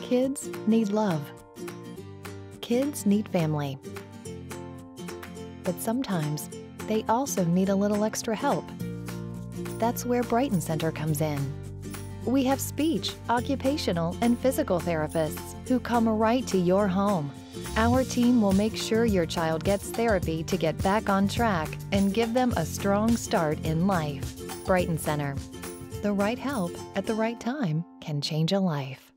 Kids need love. Kids need family. But sometimes they also need a little extra help. That's where Brighton Center comes in. We have speech, occupational, and physical therapists who come right to your home. Our team will make sure your child gets therapy to get back on track and give them a strong start in life. Brighton Center. The right help at the right time can change a life.